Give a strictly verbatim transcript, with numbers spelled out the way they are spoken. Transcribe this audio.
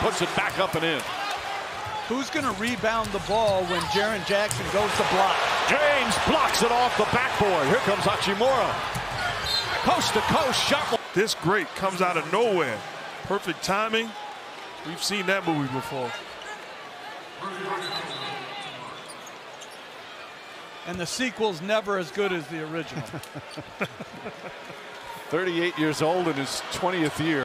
puts it back up and in. Who's going to rebound the ball when Jaren Jackson goes to block? James blocks it off the backboard. Here comes Hachimura. Coast to coast shot. This great comes out of nowhere. Perfect timing. We've seen that movie before. And the sequel's never as good as the original. thirty-eight years old in his twentieth year.